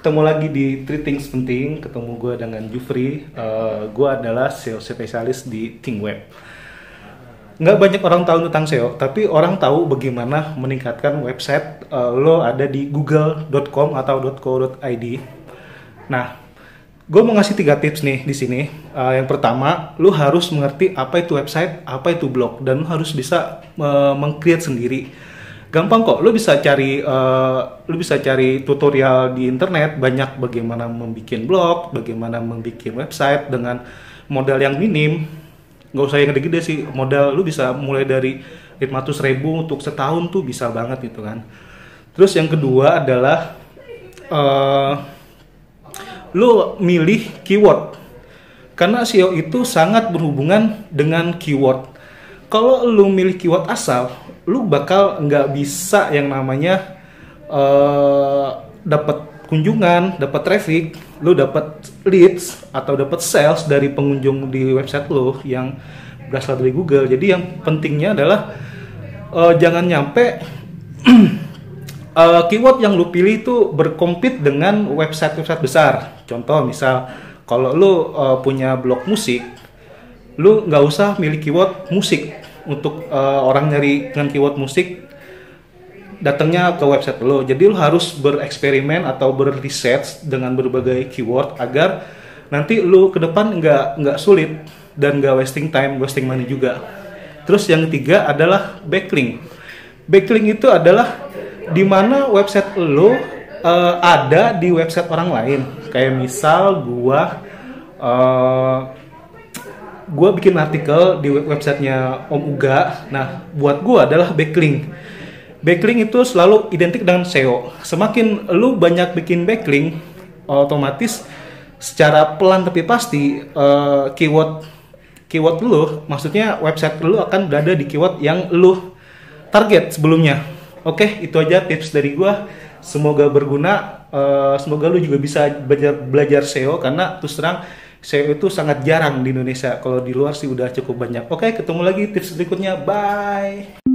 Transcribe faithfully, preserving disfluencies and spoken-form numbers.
ketemu lagi di Three Things Penting. Ketemu gue dengan Jufri. Uh, gue adalah S E O spesialis di ThinkWeb. Nggak banyak orang tahu tentang S E O, tapi orang tahu bagaimana meningkatkan website uh, lo ada di google dot com atau .co dot i d. Nah, gue mau ngasih tiga tips nih di sini. Uh, yang pertama, lo harus mengerti apa itu website, apa itu blog, dan lo harus bisa uh, meng-create sendiri. Gampang kok, lo bisa cari uh, lo bisa cari tutorial di internet banyak bagaimana membuat blog, bagaimana membuat website dengan modal yang minim. Nggak usah yang gede-gede sih, modal lu bisa mulai dari lima ratus ribu untuk setahun tuh bisa banget gitu kan. Terus yang kedua adalah uh, lu milih keyword, karena S E O itu sangat berhubungan dengan keyword. Kalau lu milih keyword asal, lu bakal nggak bisa yang namanya uh, dapat kunjungan, dapat traffic, lu dapat leads atau dapat sales dari pengunjung di website lu yang berasal dari Google. Jadi yang pentingnya adalah uh, jangan nyampe uh, keyword yang lu pilih itu berkompet dengan website-website besar. Contoh misal kalau lu uh, punya blog musik, lu nggak usah milih keyword musik untuk uh, orang nyari dengan keyword musik datangnya ke website lo. Jadi lo harus bereksperimen atau berriset dengan berbagai keyword agar nanti lo ke depan nggak nggak sulit dan nggak wasting time, wasting money juga. Terus yang ketiga adalah backlink. Backlink itu adalah di mana website lo uh, ada di website orang lain. Kayak misal gua uh, gue bikin artikel di websitenya Om Uga. Nah, buat gue adalah backlink. Backlink itu selalu identik dengan S E O. Semakin lu banyak bikin backlink, otomatis secara pelan tapi pasti uh, keyword keyword lu, maksudnya website lu akan berada di keyword yang lu target sebelumnya. Oke, itu aja tips dari gue. Semoga berguna. Uh, semoga lu juga bisa belajar belajar S E O, karena terus terang S E O itu sangat jarang di Indonesia. Kalau di luar sih udah cukup banyak. Oke, ketemu lagi tips berikutnya. Bye.